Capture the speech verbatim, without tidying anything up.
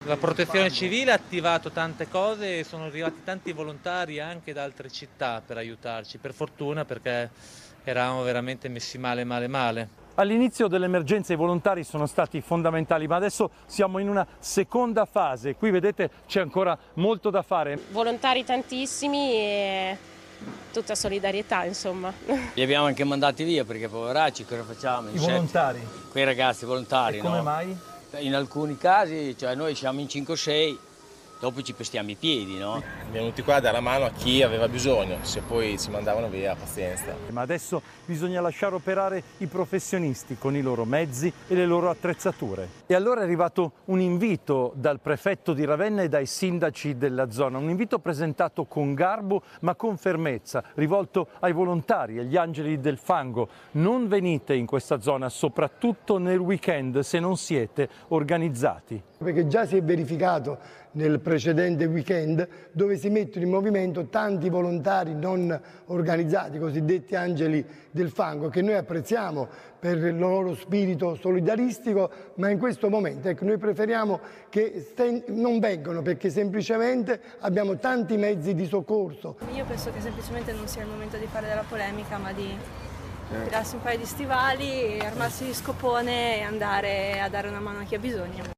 La protezione civile ha attivato tante cose e sono arrivati tanti volontari anche da altre città per aiutarci, per fortuna, perché eravamo veramente messi male male male. All'inizio dell'emergenza i volontari sono stati fondamentali, ma adesso siamo in una seconda fase. Qui vedete c'è ancora molto da fare. Volontari tantissimi e tutta solidarietà, insomma. Li abbiamo anche mandati via perché poveracci, cosa facciamo? I volontari? Quei ragazzi volontari, e come no? mai? In alcuni casi, cioè noi siamo in cinque o sei, dopo ci pestiamo i piedi, no? Siamo venuti qua a dare la mano a chi aveva bisogno, se poi ci mandavano via, pazienza. Ma adesso bisogna lasciare operare i professionisti con i loro mezzi e le loro attrezzature. E allora è arrivato un invito dal prefetto di Ravenna e dai sindaci della zona, un invito presentato con garbo ma con fermezza, rivolto ai volontari, agli angeli del fango. Non venite in questa zona, soprattutto nel weekend, se non siete organizzati. Perché già si è verificato nel precedente weekend dove si mettono in movimento tanti volontari non organizzati, cosiddetti angeli del fango, che noi apprezziamo per il loro spirito solidaristico, ma in questo momento ecco, noi preferiamo che non vengano perché semplicemente abbiamo tanti mezzi di soccorso. Io penso che semplicemente non sia il momento di fare della polemica, ma di tirarsi un paio di stivali, armarsi di scopone e andare a dare una mano a chi ha bisogno.